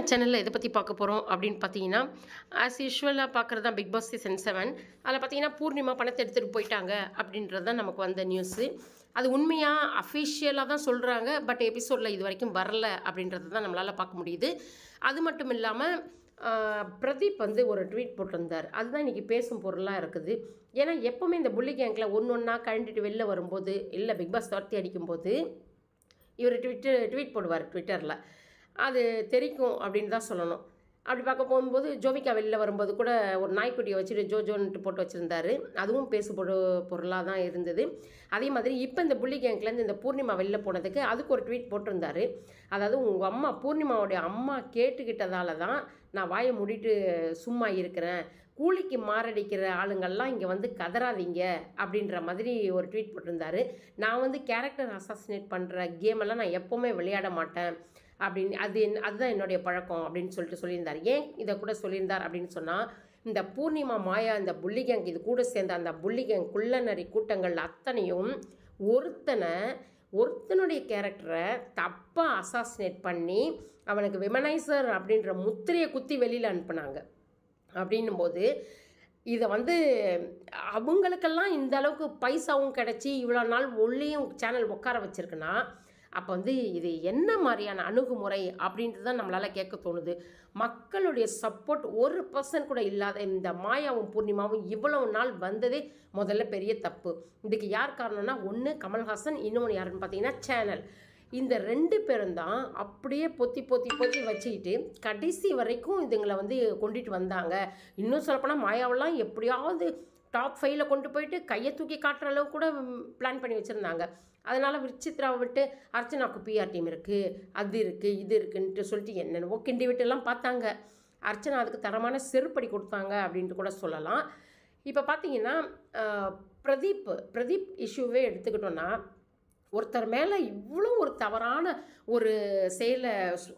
நம்ம சேனலில் எதை பற்றி பார்க்க போகிறோம் அப்படின்னு பார்த்தீங்கன்னா, ஆஸ் யூஷுவலாக பார்க்குறது தான் பிக் பாஸ் சீசன் 7. அதில் பார்த்தீங்கன்னா பூர்ணிமா பணத்தை எடுத்துகிட்டு போயிட்டாங்க அப்படின்றது தான் நமக்கு வந்த நியூஸு. அது உண்மையாக அஃபிஷியலாக தான் சொல்கிறாங்க. பட் எபிசோடில் இது வரைக்கும் வரல அப்படின்றது தான் நம்மளால் பார்க்க முடியுது. அது மட்டும் இல்லாமல் பிரதீப் வந்து ஒரு ட்வீட் போட்டிருந்தார். அதுதான் இன்றைக்கி பேசும் பொருளாக இருக்குது. ஏன்னா எப்போவுமே இந்த புள்ளி கேங்கில் ஒன்று ஒன்றா கழண்டிட்டு வெளில வரும்போது, இல்லை பிக் பாஸ் துரத்தி அடிக்கும்போது இவர் ட்வீட் போடுவார் ட்விட்டரில். அது தெரிக்கும் அப்படின்னு தான் சொல்லணும். அப்படி பார்க்க போகும்போது ஜோவிகா வெளில வரும்போது கூட ஒரு நாய்க்குட்டியை வச்சுட்டு ஜோன்ட்டு போட்டு வச்சுருந்தாரு. அதுவும் பொருளாக தான் இருந்தது. அதே மாதிரி இப்போ இந்த புள்ளி கேங்க்லேருந்து இந்த பூர்ணிமா வெளில போனதுக்கு அதுக்கு ஒரு ட்வீட் போட்டிருந்தாரு. அதாவது உங்கள் அம்மா பூர்ணிமாவுடைய அம்மா கேட்டுக்கிட்டதால தான் நான் வாயை மூடிட்டு சும்மா இருக்கிறேன். கூலிக்கு மாரடிக்கிற ஆளுங்கள்லாம் இங்கே வந்து கதறாதீங்க அப்படின்ற மாதிரி ஒரு ட்வீட் போட்டிருந்தாரு. நான் வந்து கேரக்டர் அசாசினேட் பண்ணுற கேமெல்லாம் நான் எப்போவுமே விளையாட மாட்டேன் அப்படின்னு அதுதான் என்னுடைய பழக்கம் அப்படின்னு சொல்லியிருந்தார். ஏன் இதை கூட சொல்லியிருந்தார் அப்படின்னு சொன்னால், இந்த பூர்ணிமா, மாயா, இந்த புள்ளி கேங் இது கூட சேர்ந்த அந்த புள்ளி கேங் குள்ளநரி கூட்டங்கள் அத்தனையும் ஒருத்தனுடைய கேரக்டரை தப்பாக அசாசினேட் பண்ணி அவனுக்கு விமனைசர் அப்படின்ற முத்திரையை குத்தி வெளியில் அனுப்புனாங்க. அப்படின்னும்போது இதை வந்து அவங்களுக்கெல்லாம் இந்த அளவுக்கு பைசாவும் கிடச்சி இவ்வளோ நாள் ஒல்லியும் சேனல் உட்கார வச்சுருக்குன்னா, அப்போ வந்து இது என்ன மாதிரியான அணுகுமுறை அப்படின்ட்டு தான் நம்மளால் கேட்க தோணுது. மக்களுடைய சப்போர்ட் 1% கூட இல்லாத இந்த மாயாவும் பூர்ணிமாவும் இவ்வளவு நாள் வந்ததே முதல்ல பெரிய தப்பு. இதுக்கு யார் காரணம்னா, ஒன்று கமல்ஹாசன், இன்னொன்று யாருன்னு பார்த்தீங்கன்னா சேனல். இந்த 2 பேரும் தான் அப்படியே பொத்தி வச்சுக்கிட்டு கடைசி வரைக்கும் இதுங்களை வந்து கொண்டுட்டு வந்தாங்க. இன்னும் சொல்லப்போனால் மாயாவெல்லாம் எப்படியாவது டாப் 5ல் கொண்டு போயிட்டு கையை தூக்கி காட்டுற அளவு கூட பிளான் பண்ணி வச்சுருந்தாங்க. அதனால் விசித்ராவை விட்டு அர்ச்சனாவுக்கு பிஆர் டீம் இருக்குது, அது இருக்குது, இது இருக்குன்ட்டு சொல்லிட்டு என்னென்னவோ கிண்டி விட்டுலாம் பார்த்தாங்க. அர்ச்சனா அதுக்கு தரமான செருப்படி கொடுத்தாங்க அப்படின்ட்டு கூட சொல்லலாம். இப்போ பார்த்தீங்கன்னா பிரதீப் இஷ்யூவே எடுத்துக்கிட்டோன்னா, ஒருத்தர் மேலே இவ்வளோ ஒரு தவறான ஒரு செயலை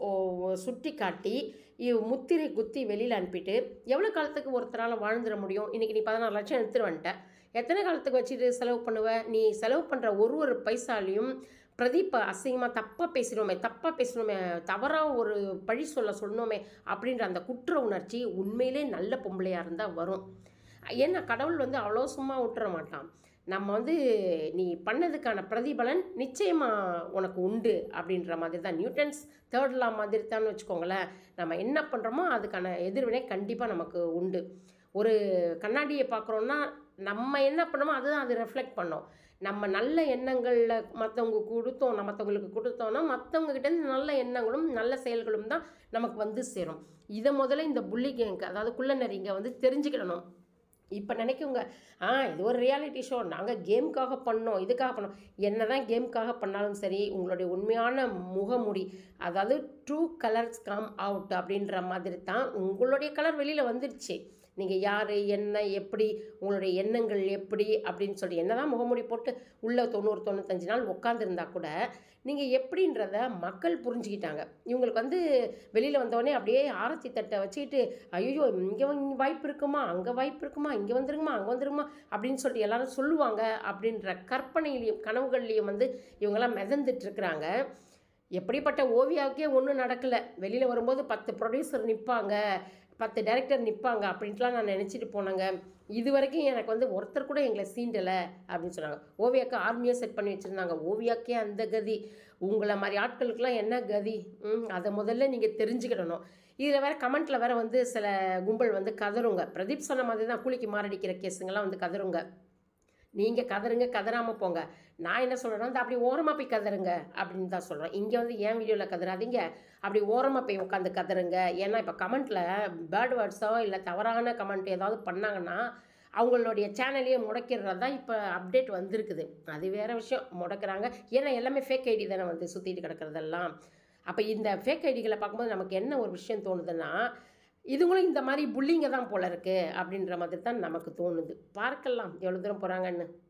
சுட்டி காட்டி முத்திரை குத்தி வெளியில் அனுப்பிட்டு எவ்வளோ காலத்துக்கு ஒருத்தரால் வாழ்ந்துட முடியும்? இன்றைக்கி நீ 16 லட்சம் எடுத்துகிட்டு வந்துட்ட, எத்தனை காலத்துக்கு வச்சுட்டு செலவு பண்ணுவேன்? நீ செலவு பண்ணுற ஒரு பைசாலையும் பிரதீப் அசிங்கமாக தப்பாக பேசினோமே, தவறாக ஒரு பழி சொன்னோமே அப்படின்ற அந்த குற்ற உணர்ச்சி உண்மையிலே நல்ல பொம்பளையாக இருந்தால் வரும். ஏன்னா கடவுள் வந்து அவ்வளோ சும்மா விட்டுற மாட்டான். நம்ம வந்து நீ பண்ணதுக்கான பிரதிபலன் நிச்சயமாக உனக்கு உண்டு அப்படின்ற மாதிரி தான். நியூட்டன்ஸ் 3rd லா மாதிரி தான் வச்சுக்கோங்களேன். நம்ம என்ன பண்ணுறோமோ அதுக்கான எதிர்வினை கண்டிப்பாக நமக்கு உண்டு. ஒரு கண்ணாடியை பார்க்குறோன்னா நம்ம என்ன பண்ணோமோ அதுதான் அது ரெஃப்ளெக்ட் பண்ணோம். நம்ம நல்ல எண்ணங்களில் மற்றவங்களுக்கு கொடுத்தோன்னா மற்றவங்ககிட்டேருந்து நல்ல எண்ணங்களும் நல்ல செயல்களும் தான் நமக்கு வந்து சேரும். இதை முதல்ல இந்த புள்ளி கேங்க், அதாவது குள்ளநரிங்க வந்து தெரிஞ்சுக்கிடணும். இப்போ நினைக்குங்க, இது ஒரு ரியாலிட்டி ஷோ, நாங்கள் கேமுக்காக பண்ணோம், இதுக்காக பண்ணோம். என்ன தான் கேமுக்காக பண்ணாலும் சரி, உங்களுடைய உண்மையான முகமுடி, அதாவது ட்ரூ கலர்ஸ் கம் அவுட் அப்படின்ற மாதிரி தான் உங்களுடைய கலர் வெளியில் வந்துடுச்சு. நீங்கள் யார், என்ன, எப்படி, உங்களுடைய எண்ணங்கள் எப்படி அப்படின்னு சொல்லி என்ன தான் முகமூடி போட்டு உள்ளே 90-95 நாள் உட்காந்துருந்தா கூட நீங்கள் எப்படின்றத மக்கள் புரிஞ்சுக்கிட்டாங்க. இவங்களுக்கு வந்து வெளியில் வந்தோடனே அப்படியே ஆரத்தி தட்டை வச்சுக்கிட்டு, ஐயோ இங்கே வாய்ப்பு இருக்குமா, அங்கே வாய்ப்பு இருக்குமா, இங்கே வந்துருக்குமா, அங்கே வந்துருக்குமா அப்படின்னு சொல்லிட்டு எல்லாரும் சொல்லுவாங்க அப்படின்ற கற்பனையிலையும் கனவுகள்லையும் வந்து இவங்கெல்லாம் மிதந்துட்டுருக்குறாங்க. எப்படிப்பட்ட ஓவியாவுக்கே ஒன்றும் நடக்கலை. வெளியில் வரும்போது 10 ப்ரொடியூசர் நிற்பாங்க, 10 டைரக்டர் நிற்பாங்க அப்படின்ட்டுலாம் நான் நினச்சிட்டு போனேங்க. இது வரைக்கும் எனக்கு வந்து ஒருத்தர் கூட எங்களை சீண்டலை அப்படின்னு சொன்னாங்க. ஓவியாவுக்கு ஆர்மியை செட் பண்ணி வச்சுருந்தாங்க. ஓவியாக்கே அந்த கதி, உங்களை மாதிரி ஆட்களுக்கெல்லாம் என்ன கதி? அதை முதல்ல நீங்கள் தெரிஞ்சுக்கிடணும். இதில் வேறு கமெண்ட்டில் வேறு வந்து சில கும்பல் வந்து கதறுங்க. பிரதீப் சொன்ன மாதிரி தான் கூலிக்கு மாரடிக்கிற கேஸுங்கெல்லாம் வந்து கதறுங்க. நீங்கள் கதறுங்க, கதறாமல் போங்க. நான் என்ன சொல்கிறேன்னா, அந்த அப்படி ஓரமாக போய் கதறுங்க அப்படின்னு தான் சொல்கிறேன். இங்கே வந்து ஏன் வீடியோவில் கதறாதீங்க, அப்படி ஓரமாக போய் உட்காந்து கதறுங்க. ஏன்னா இப்போ கமெண்ட்டில் பேட் வேர்ட்ஸோ இல்லை தவறான கமெண்ட் ஏதாவது பண்ணாங்கன்னா அவங்களுடைய சேனலையே முடக்கிடுறது தான் இப்போ அப்டேட் வந்திருக்குது. அது வேறு விஷயம், முடக்கிறாங்க. ஏன்னா எல்லாமே ஃபேக் ஐடி தானே வந்து சுற்றிட்டு கிடக்கிறதெல்லாம். அப்போ இந்த ஃபேக் ஐடிகளை பார்க்கும்போது நமக்கு என்ன ஒரு விஷயம் தோணுதுன்னா, இதுங்களும் இந்த மாதிரி புள்ளிங்க தான் போல இருக்குது அப்படின்ற மாதிரி தான் நமக்கு தோணுது. பார்க்கலாம் எவ்வளோ தூரம் போகிறாங்கன்னு.